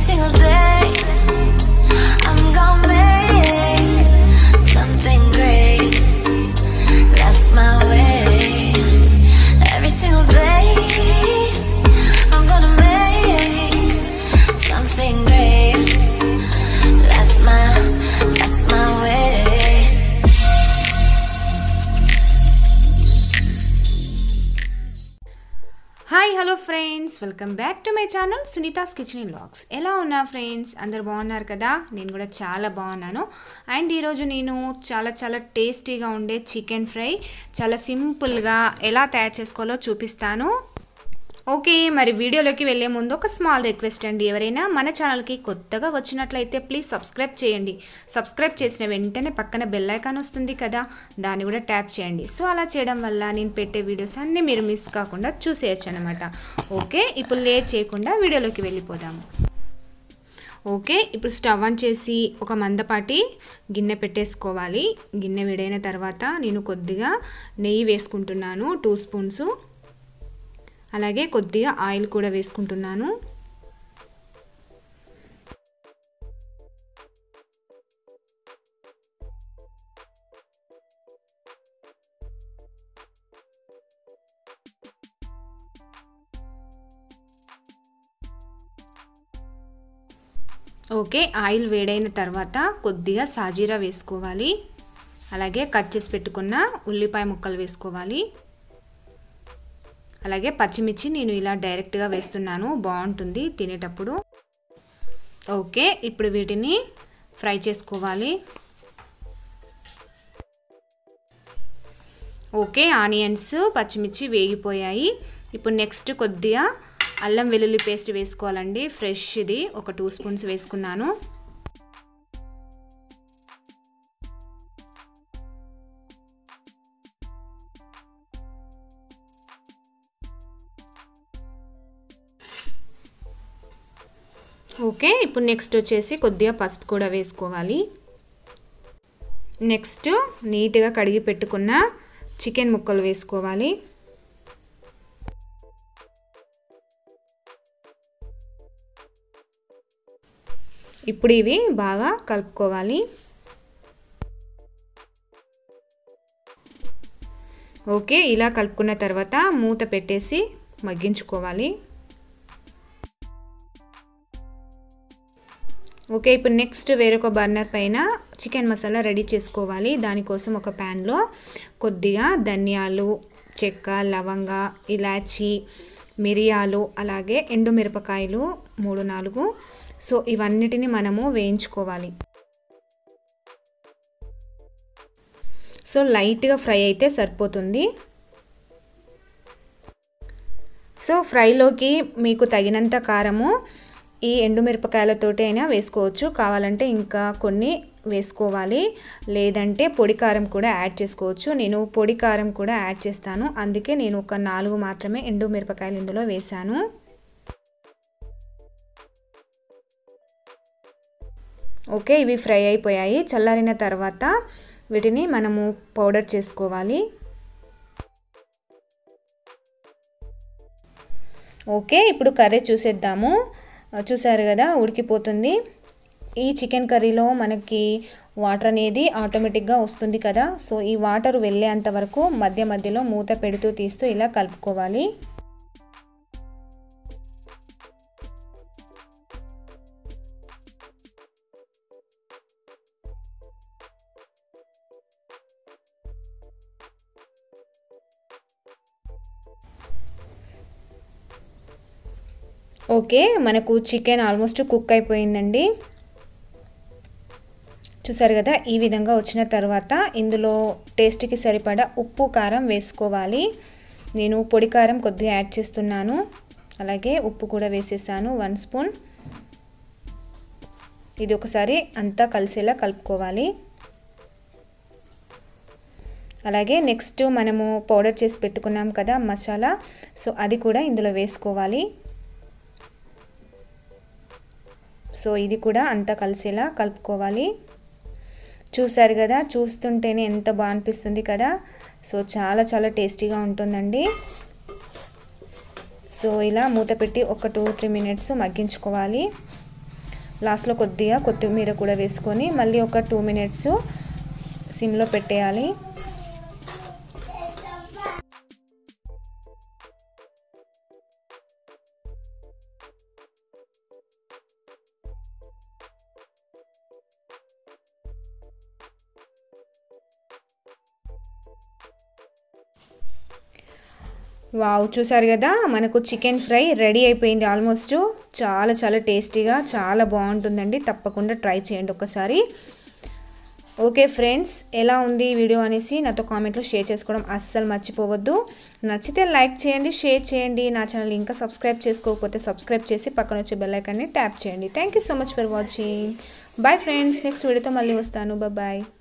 single day I'm gonna make something great. That's my way. Every single day I'm gonna make something great. That's my way. Hi hello friends, welcome back to my channel Sunitha's kitchen and vlogs. ఎలా ఉన్నా friends? అందరు బాగున్నారు కదా? నేను కూడా చాలా బాగున్నాను. And ఈరోజు నేను చాలా టేస్టీగా ఉండే చికెన్ ఫ్రై చాలా సింపుల్గా ఎలా తయారు చేసుకోవాలో చూపిస్తాను. ఓకే, మరి వీడియోలోకి వెళ్ళే ముందు ఒక స్మాల్ రిక్వెస్ట్ అండి. ఎవరైనా మన ఛానల్కి కొత్తగా వచ్చినట్లయితే ప్లీజ్ సబ్స్క్రైబ్ చేయండి. సబ్స్క్రైబ్ చేసిన వెంటనే పక్కన బెల్ ఐకాన్ వస్తుంది కదా, దాన్ని కూడా ట్యాప్ చేయండి. సో అలా చేయడం వల్ల నేను పెట్టే వీడియోస్ అన్నీ మీరు మిస్ కాకుండా చూసేయచ్చు అనమాట. ఓకే, ఇప్పుడు లేట్ చేయకుండా వీడియోలోకి వెళ్ళిపోదాము. ఓకే, ఇప్పుడు స్టవ్ ఆన్ చేసి ఒక మందపాటి గిన్నె పెట్టేసుకోవాలి. గిన్నె వేడైన తర్వాత నేను కొద్దిగా నెయ్యి వేసుకుంటున్నాను, 2 స్పూన్స్. అలాగే కొద్దిగా ఆయిల్ కూడా వేసుకుంటున్నాను. ఓకే, ఆయిల్ వేడైన తర్వాత కొద్దిగా సాజీరా వేసుకోవాలి. అలాగే కట్ చేసి పెట్టుకున్న ఉల్లిపాయ ముక్కలు వేసుకోవాలి. అలాగే పచ్చిమిర్చి నేను ఇలా డైరెక్ట్గా వేస్తున్నాను, బాగుంటుంది తినేటప్పుడు. ఓకే, ఇప్పుడు వీటిని ఫ్రై చేసుకోవాలి. ఓకే, ఆనియన్స్ పచ్చిమిర్చి వేగిపోయాయి. ఇప్పుడు నెక్స్ట్ కొద్దిగా అల్లం వెల్లుల్లి పేస్ట్ వేసుకోవాలండి. ఫ్రెష్ది ఒక 2 స్పూన్స్ వేసుకున్నాను. ఓకే, ఇప్పుడు నెక్స్ట్ వచ్చేసి కొద్దిగా పసుపు కూడా వేసుకోవాలి. నెక్స్ట్ నీట్గా కడిగి పెట్టుకున్న చికెన్ ముక్కలు వేసుకోవాలి. ఇప్పుడు ఇవి బాగా కలుపుకోవాలి. ఓకే, ఇలా కలుపుకున్న తర్వాత మూత పెట్టేసి మగ్గించుకోవాలి. ఓకే, ఇప్పుడు నెక్స్ట్ వేరొక బర్నర్ పైన చికెన్ మసాలా రెడీ చేసుకోవాలి. దానికోసం ఒక ప్యాన్లో కొద్దిగా ధనియాలు, చెక్క, లవంగ, ఇలాచి, మిరియాలు, అలాగే ఎండుమిరపకాయలు 3-4. సో ఇవన్నిటిని మనము వేయించుకోవాలి. సో లైట్గా ఫ్రై అయితే సరిపోతుంది. సో ఫ్రైలోకి మీకు తగినంత కారము ఈ ఎండుమిరపకాయలతోటి అయినా వేసుకోవచ్చు, కావాలంటే ఇంకా కొన్ని వేసుకోవాలి, లేదంటే పొడి కారం కూడా యాడ్ చేసుకోవచ్చు. నేను పొడి కారం కూడా యాడ్ చేస్తాను, అందుకే నేను ఒక 4 మాత్రమే ఎండుమిరపకాయలు ఇందులో వేసాను. ఓకే, ఇవి ఫ్రై అయిపోయాయి. చల్లారిన తర్వాత వీటిని మనము పౌడర్ చేసుకోవాలి. ఓకే, ఇప్పుడు కర్రీ చూసేద్దాము. చూసారు కదా, ఉడికిపోతుంది. ఈ చికెన్ కర్రీలో మనకి వాటర్ అనేది ఆటోమేటిక్గా వస్తుంది కదా. సో ఈ వాటర్ వెళ్ళేంత వరకు మధ్య మధ్యలో మూత పెడుతూ తీస్తూ ఇలా కలుపుకోవాలి. ఓకే, మనకు చికెన్ ఆల్మోస్ట్ కుక్ అయిపోయిందండి. చూసారు కదా, ఈ విధంగా వచ్చిన తర్వాత ఇందులో టేస్ట్కి సరిపడా ఉప్పు, కారం వేసుకోవాలి. నేను పొడి కారం కొద్దిగా యాడ్ చేస్తున్నాను. అలాగే ఉప్పు కూడా వేసేసాను 1 స్పూన్. ఇది ఒకసారి అంతా కలిసేలా కలుపుకోవాలి. అలాగే నెక్స్ట్ మనము పౌడర్ చేసి పెట్టుకున్నాం కదా మసాలా, సో అది కూడా ఇందులో వేసుకోవాలి. సో ఇది కూడా అంతా కలిసేలా కలుపుకోవాలి. చూసారు కదా, చూస్తుంటేనే ఎంత బాగా అనిపిస్తుంది కదా. సో చాలా టేస్టీగా ఉంటుందండి. సో ఇలా మూత పెట్టి ఒక 2-3 మినిట్స్ మగ్గించుకోవాలి. లాస్ట్లో కొద్దిగా కొత్తిమీర కూడా వేసుకొని మళ్ళీ ఒక 2 మినిట్స్ సిమ్లో పెట్టేయాలి. వావ్, చూసారు కదా మనకు చికెన్ ఫ్రై రెడీ అయిపోయింది ఆల్మోస్ట్. చాలా చాలా టేస్టీగా చాలా బాగుంటుందండి. తప్పకుండా ట్రై చేయండి ఒకసారి. ఓకే ఫ్రెండ్స్, ఎలా ఉంది వీడియో అనేసి నాతో కామెంట్లో షేర్ చేసుకోవడం అస్సలు మర్చిపోవద్దు. నచ్చితే లైక్ చేయండి, షేర్ చేయండి. నా ఛానల్ ఇంకా సబ్స్క్రైబ్ చేసుకోకపోతే సబ్స్క్రైబ్ చేసి పక్కన వచ్చే బెల్ ఐకాన్ని ట్యాప్ చేయండి. Thank you so much for watching. Bye friends, next వీడియోతో మళ్ళీ వస్తాను. బాయ్.